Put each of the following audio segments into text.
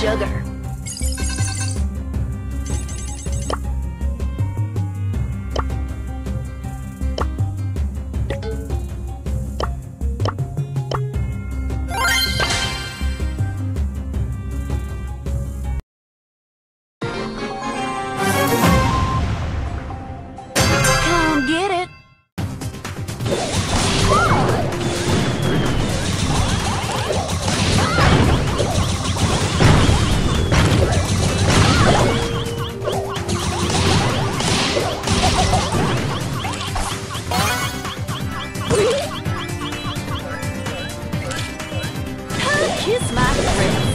sugar. Come get it. Kiss my friends.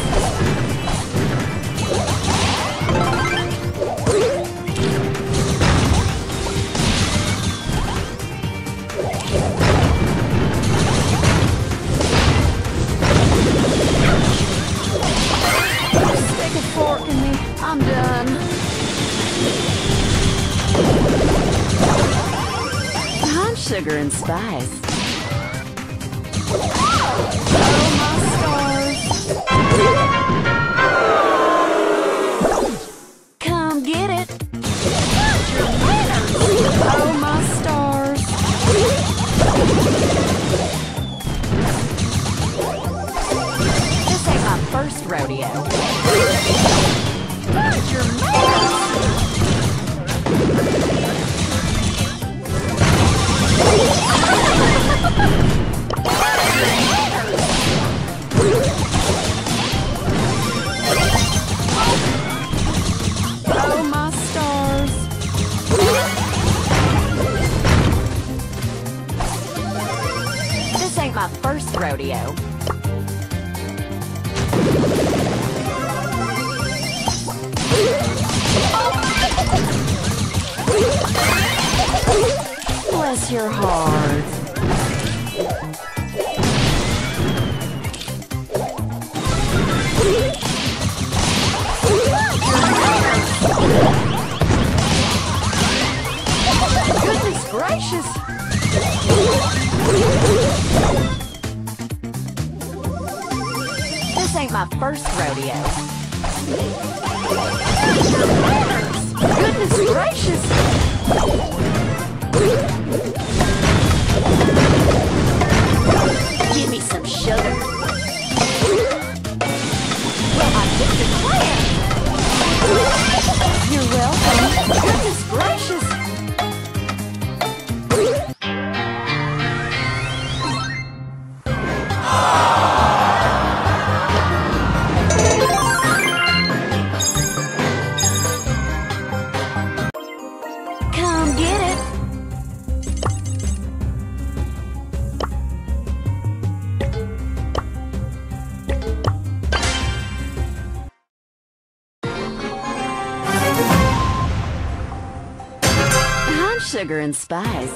Stick a fork in me. I'm done. I'm sugar and spice. Oh, my stars. Come get it. Oh, my stars. This ain't my first rodeo. Mind your manners. Oh, my stars. This ain't my first rodeo. Bless your heart. Goodness gracious! This ain't my first rodeo. Goodness gracious! Give me some sugar. Well, I did declare. You're welcome. Goodness gracious! Come get it. I'm sugar and spice.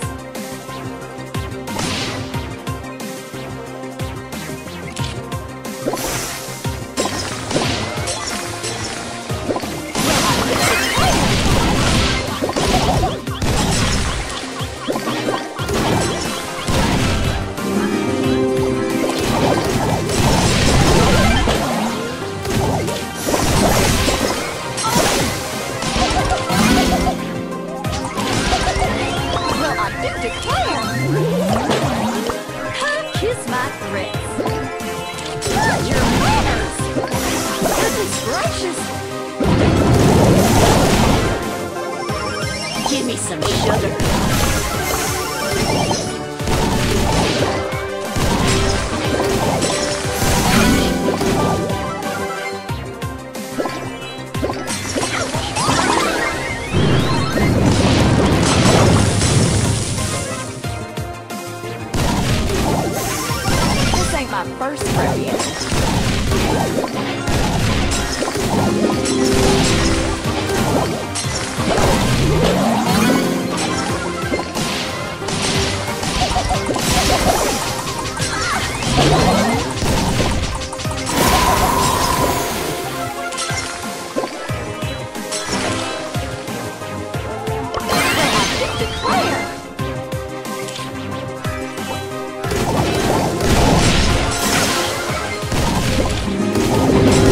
Kiss my threats. Mind your manners. Goodness gracious. Give me some sugar. My first rodeo. Declare.